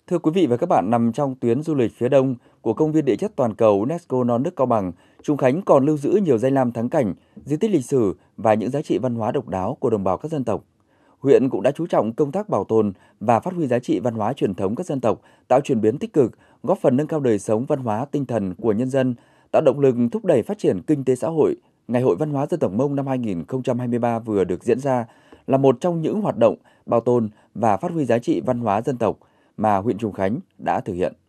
Thưa quý vị và các bạn, nằm trong tuyến du lịch phía đông của Công viên Địa chất Toàn cầu UNESCO Non nước Cao Bằng, Trùng Khánh còn lưu giữ nhiều danh lam thắng cảnh, di tích lịch sử và những giá trị văn hóa độc đáo của đồng bào các dân tộc. Huyện cũng đã chú trọng công tác bảo tồn và phát huy giá trị văn hóa truyền thống các dân tộc, tạo chuyển biến tích cực, góp phần nâng cao đời sống văn hóa tinh thần của nhân dân, tạo động lực thúc đẩy phát triển kinh tế xã hội. Ngày hội Văn hóa dân tộc Mông năm 2023 vừa được diễn ra là một trong những hoạt động bảo tồn và phát huy giá trị văn hóa dân tộc mà huyện Trùng Khánh đã thực hiện.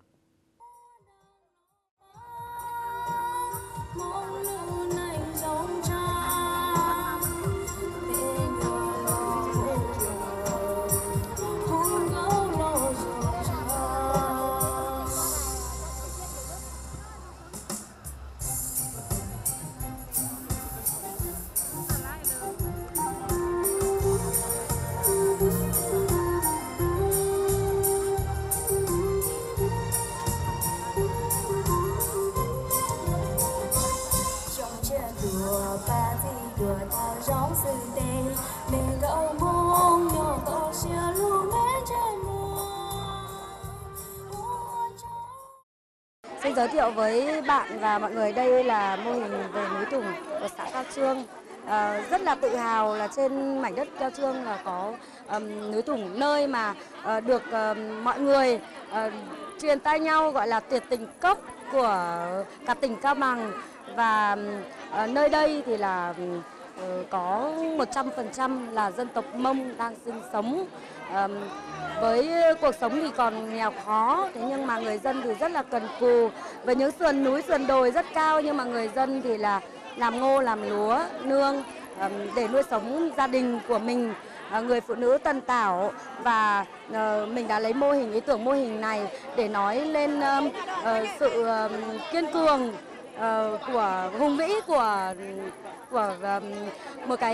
Xin giới thiệu với bạn và mọi người, đây là mô hình về núi Tùng của xã Cao Chương. Rất là tự hào là trên mảnh đất Cao Chương là có núi Tùng, nơi mà được mọi người truyền tay nhau gọi là tuyệt tình cốc của cả tỉnh Cao Bằng. Và nơi đây thì là có 100% là dân tộc Mông đang sinh sống. Với cuộc sống thì còn nghèo khó, thế nhưng mà người dân thì rất là cần cù. Với những sườn núi, sườn đồi rất cao, nhưng mà người dân thì là làm ngô, làm lúa, nương để nuôi sống gia đình của mình. Người phụ nữ tần tảo, và mình đã lấy ý tưởng mô hình này để nói lên sự kiên cường của hùng vĩ của một cái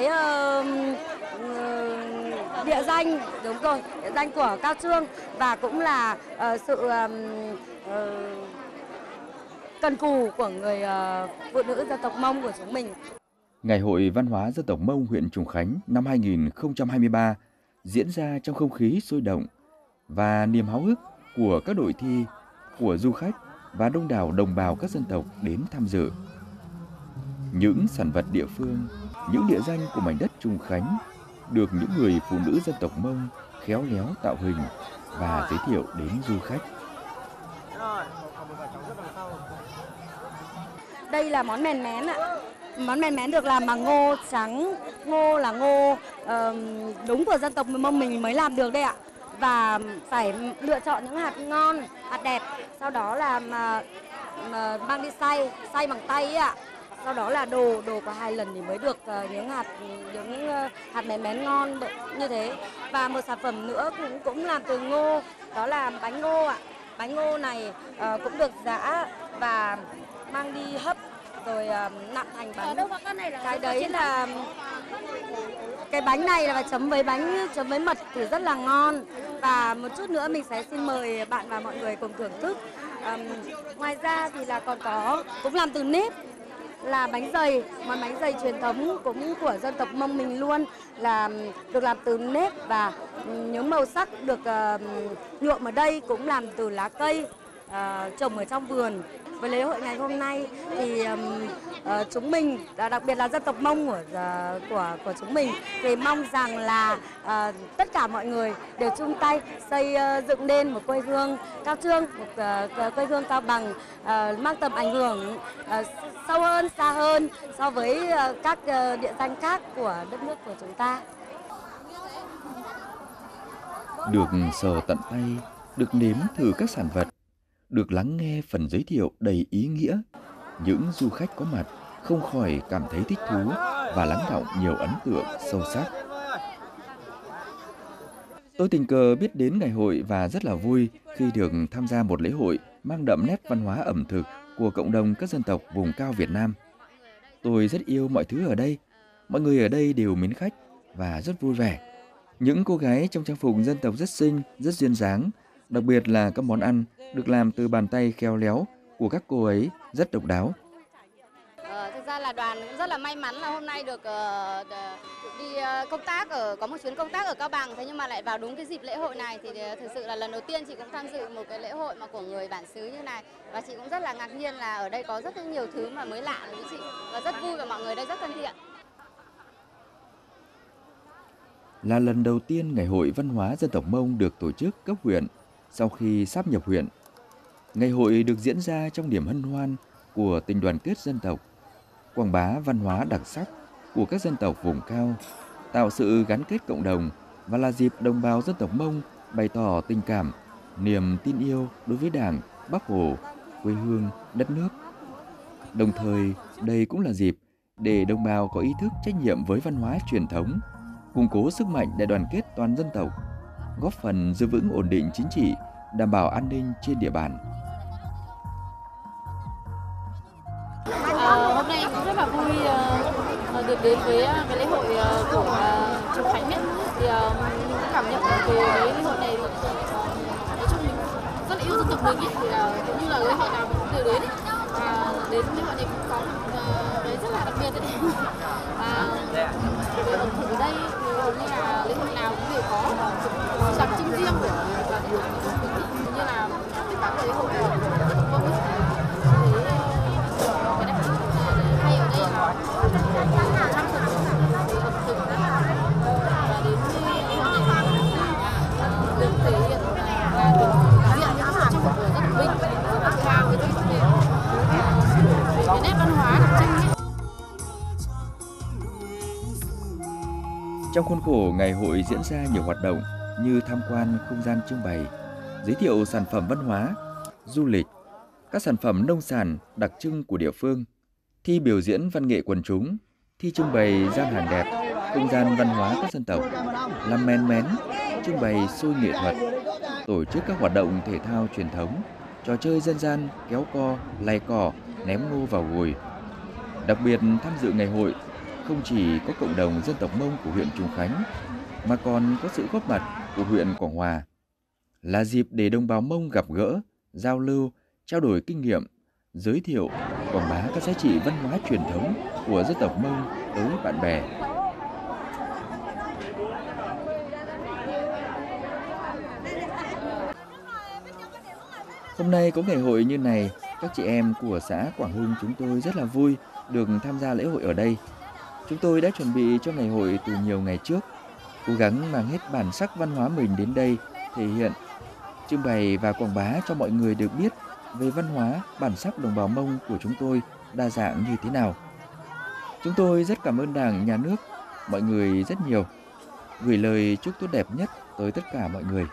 địa danh, đúng rồi, địa danh của Cao Chương, và cũng là sự cần cù của người phụ nữ dân tộc Mông của chúng mình. Ngày hội Văn hóa dân tộc Mông huyện Trùng Khánh năm 2023 diễn ra trong không khí sôi động và niềm háo hức của các đội thi, của du khách và đông đảo đồng bào các dân tộc đến tham dự. Những sản vật địa phương, những địa danh của mảnh đất Trùng Khánh được những người phụ nữ dân tộc Mông khéo léo tạo hình và giới thiệu đến du khách. Đây là món mèn mén ạ. Món mèn mén được làm bằng ngô trắng. Ngô là ngô đúng của dân tộc Mông mình mới làm được đây ạ. Và phải lựa chọn những hạt ngon, hạt đẹp. Sau đó là mang đi xay bằng tay ấy ạ. Sau đó là đồ có 2 lần thì mới được những hạt mèn mén ngon như thế. Và một sản phẩm nữa cũng làm từ ngô, đó là bánh ngô ạ. Bánh ngô này cũng được giã và mang đi hấp rồi nặn thành bánh. Cái đấy là cái bánh này là phải chấm với mật thì rất là ngon. Và một chút nữa mình sẽ xin mời bạn và mọi người cùng thưởng thức. Ngoài ra thì là cũng làm từ nếp, là bánh dày, món bánh dày truyền thống cũng của dân tộc Mông mình luôn, là được làm từ nếp, và những màu sắc được nhuộm ở đây cũng làm từ lá cây trồng ở trong vườn. Với lễ hội ngày hôm nay thì chúng mình, đặc biệt là dân tộc Mông của chúng mình, thì mong rằng là tất cả mọi người đều chung tay xây dựng nên một quê hương Cao Chương, một quê hương Cao Bằng mang tầm ảnh hưởng sâu hơn, xa hơn so với các địa danh khác của đất nước của chúng ta. Được sờ tận tay, được nếm thử các sản vật, được lắng nghe phần giới thiệu đầy ý nghĩa, những du khách có mặt không khỏi cảm thấy thích thú và lắng đọng nhiều ấn tượng sâu sắc. Tôi tình cờ biết đến ngày hội và rất là vui khi được tham gia một lễ hội mang đậm nét văn hóa ẩm thực của cộng đồng các dân tộc vùng cao Việt Nam. Tôi rất yêu mọi thứ ở đây, mọi người ở đây đều mến khách và rất vui vẻ. Những cô gái trong trang phục dân tộc rất xinh, rất duyên dáng, đặc biệt là các món ăn được làm từ bàn tay khéo léo của các cô ấy rất độc đáo. ra là đoàn cũng rất là may mắn là hôm nay được đi công tác có một chuyến công tác ở Cao Bằng, thế nhưng mà lại vào đúng cái dịp lễ hội này thì thực sự là lần đầu tiên chị cũng tham dự một cái lễ hội mà của người bản xứ như này, và chị cũng rất là ngạc nhiên là ở đây có rất nhiều thứ mà mới lạ với chị, và rất vui và mọi người đây rất thân thiện. Là lần đầu tiên Ngày hội Văn hóa Dân tộc Mông được tổ chức cấp huyện sau khi sáp nhập huyện. Ngày hội được diễn ra trong niềm hân hoan của tình đoàn kết dân tộc, quảng bá văn hóa đặc sắc của các dân tộc vùng cao, tạo sự gắn kết cộng đồng và là dịp đồng bào dân tộc Mông bày tỏ tình cảm, niềm tin yêu đối với Đảng, Bác Hồ, quê hương, đất nước. Đồng thời, đây cũng là dịp để đồng bào có ý thức trách nhiệm với văn hóa truyền thống, củng cố sức mạnh đại đoàn kết toàn dân tộc, góp phần giữ vững ổn định chính trị, đảm bảo an ninh trên địa bàn. Hôm nay cũng rất là vui được đến với cái lễ hội của Trùng Khánh ấy. Thì mình cũng cảm nhận về cái lễ hội này, nói chung mình rất là yêu dân tộc mình ấy, thì cũng như là lễ hội nào mình cũng đều đến ấy. Và đến lễ hội này cũng có một cái rất là đặc biệt đấy. Về ẩm thực ở đây thì hầu như là lễ hội nào cũng đều có đặc trưng riêng của đoàn địa phương mình, như là tất cả các lễ hội có cái đặc trưng hay ở đây là trang phục về ẩm thực, và đến lễ hội này được thể hiện và được diện những trang phục của dân tộc mình rất là cao với cái nét văn hóa đặc trưng ấy. Trong khuôn khổ ngày hội diễn ra nhiều hoạt động như tham quan không gian trưng bày, giới thiệu sản phẩm văn hóa, du lịch, các sản phẩm nông sản đặc trưng của địa phương, thi biểu diễn văn nghệ quần chúng, thi trưng bày gian hàng đẹp, không gian văn hóa các dân tộc, làm men mén, trưng bày show nghệ thuật, tổ chức các hoạt động thể thao truyền thống, trò chơi dân gian, kéo co, lay cỏ, ném ngô vào gùi. Đặc biệt tham dự ngày hội không chỉ có cộng đồng dân tộc Mông của huyện Trùng Khánh, mà còn có sự góp mặt của huyện Quảng Hòa. Là dịp để đồng bào Mông gặp gỡ, giao lưu, trao đổi kinh nghiệm, giới thiệu, quảng bá các giá trị văn hóa truyền thống của dân tộc Mông tới bạn bè. Hôm nay có ngày hội như này, các chị em của xã Quảng Hưng chúng tôi rất là vui được tham gia lễ hội ở đây. Chúng tôi đã chuẩn bị cho ngày hội từ nhiều ngày trước, cố gắng mang hết bản sắc văn hóa mình đến đây thể hiện, trưng bày và quảng bá cho mọi người được biết về văn hóa, bản sắc đồng bào Mông của chúng tôi đa dạng như thế nào. Chúng tôi rất cảm ơn Đảng, Nhà nước, mọi người rất nhiều, gửi lời chúc tốt đẹp nhất tới tất cả mọi người.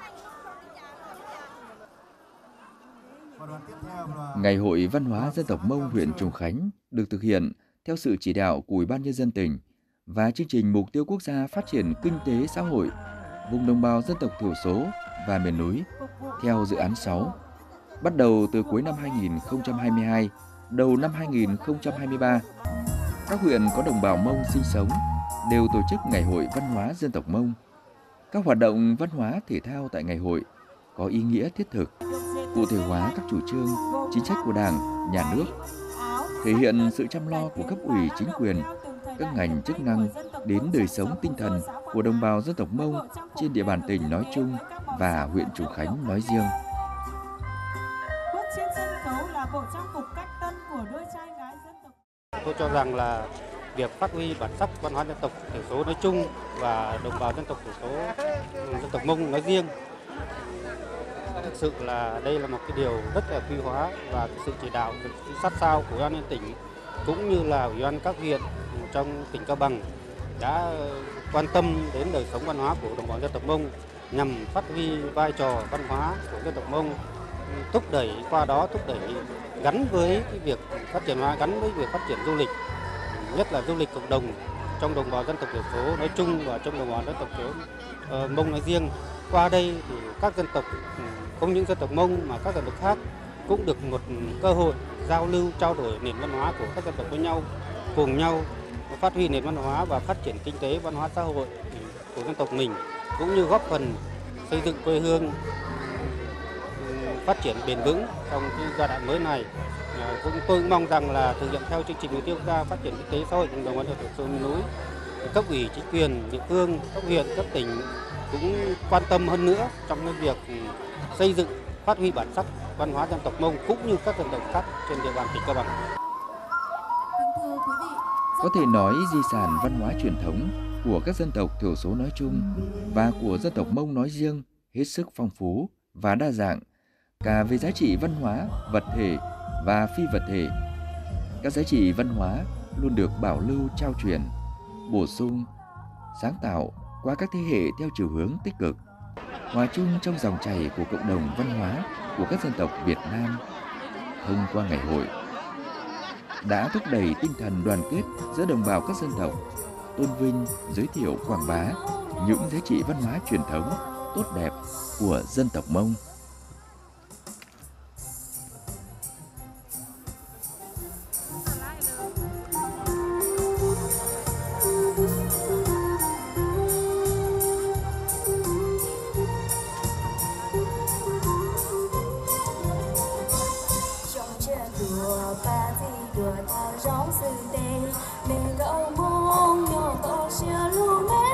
Ngày hội Văn hóa Dân tộc Mông huyện Trùng Khánh được thực hiện theo sự chỉ đạo của Ủy ban Nhân dân tỉnh và chương trình Mục tiêu Quốc gia Phát triển Kinh tế Xã hội vùng đồng bào dân tộc thiểu số và miền núi theo dự án 6. Bắt đầu từ cuối năm 2022, đầu năm 2023, các huyện có đồng bào Mông sinh sống đều tổ chức Ngày hội Văn hóa Dân tộc Mông. Các hoạt động văn hóa thể thao tại ngày hội có ý nghĩa thiết thực, cụ thể hóa các chủ trương, chính sách của Đảng, Nhà nước, thể hiện sự chăm lo của cấp ủy chính quyền, các ngành chức năng đến đời sống tinh thần của đồng bào dân tộc Mông trên địa bàn tỉnh nói chung và huyện Trùng Khánh nói riêng. Tôi cho rằng là việc phát huy bản sắc văn hóa dân tộc thiểu số nói chung và đồng bào dân tộc thiểu số dân tộc Mông nói riêng, thực sự là đây là một cái điều rất là quy hóa, và sự chỉ đạo sát sao của Ủy ban nhân tỉnh cũng như là Ủy ban các huyện trong tỉnh Cao Bằng đã quan tâm đến đời sống văn hóa của đồng bào dân tộc Mông nhằm phát huy vai trò văn hóa của dân tộc Mông, thúc đẩy gắn với cái việc phát triển hóa, gắn với việc phát triển du lịch, nhất là du lịch cộng đồng trong đồng bào dân tộc thiểu số nói chung và trong đồng bào dân tộc thiểu Mông nói riêng. Qua đây thì các dân tộc, không những dân tộc Mông mà các dân tộc khác cũng được một cơ hội giao lưu, trao đổi nền văn hóa của các dân tộc với nhau, cùng nhau phát huy nền văn hóa và phát triển kinh tế văn hóa xã hội của dân tộc mình, cũng như góp phần xây dựng quê hương phát triển bền vững trong cái giai đoạn mới này Tôi cũng mong rằng là thực hiện theo chương trình mục tiêu quốc gia phát triển kinh tế xã hội vùng đồng bào dân tộc thiểu số miền núi, cấp ủy chính quyền địa phương, cấp huyện, cấp tỉnh cũng quan tâm hơn nữa trong cái việc xây dựng, phát huy bản sắc văn hóa dân tộc Mông cũng như các dân tộc khác trên địa bàn tỉnh Cao Bằng. Có thể nói di sản văn hóa truyền thống của các dân tộc thiểu số nói chung và của dân tộc Mông nói riêng hết sức phong phú và đa dạng, cả về giá trị văn hóa, vật thể và phi vật thể. Các giá trị văn hóa luôn được bảo lưu trao truyền, bổ sung, sáng tạo qua các thế hệ theo chiều hướng tích cực, hòa chung trong dòng chảy của cộng đồng văn hóa của các dân tộc Việt Nam. Thông qua ngày hội đã thúc đẩy tinh thần đoàn kết giữa đồng bào các dân tộc, tôn vinh, giới thiệu, quảng bá những giá trị văn hóa truyền thống tốt đẹp của dân tộc Mông. Đùa thao rong sư tê mẹ gạo mong nhỏ to xia lu mẹ